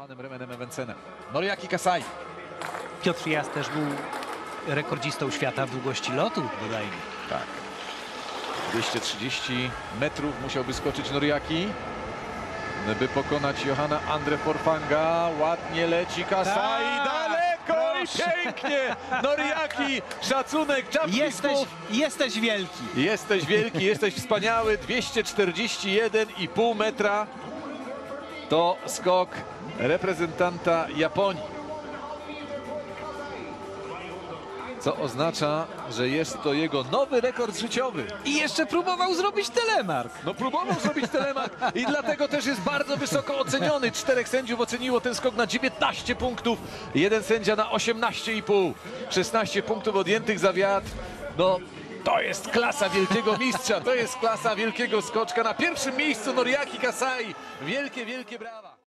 Johannem Remenem Evensenem. Noriaki Kasai. Piotr Jas też był rekordzistą świata w długości lotu, bodajże. Tak. 230 metrów musiałby skoczyć Noriaki, by pokonać Johanna Andre Forfanga. Ładnie leci Kasai, daleko i pięknie! Noriaki, szacunek, czapki Jesteś wielki. Jesteś wielki, jesteś wspaniały. 241,5 metra to skok reprezentanta Japonii. Co oznacza, że jest to jego nowy rekord życiowy. I jeszcze próbował zrobić telemark. No próbował zrobić telemark i dlatego też jest bardzo wysoko oceniony. 4 sędziów oceniło ten skok na 19 punktów, jeden sędzia na 18,5. 16 punktów odjętych za wiatr. No to jest klasa wielkiego mistrza, to jest klasa wielkiego skoczka. Na pierwszym miejscu Noriaki Kasai. Wielkie, wielkie brawa.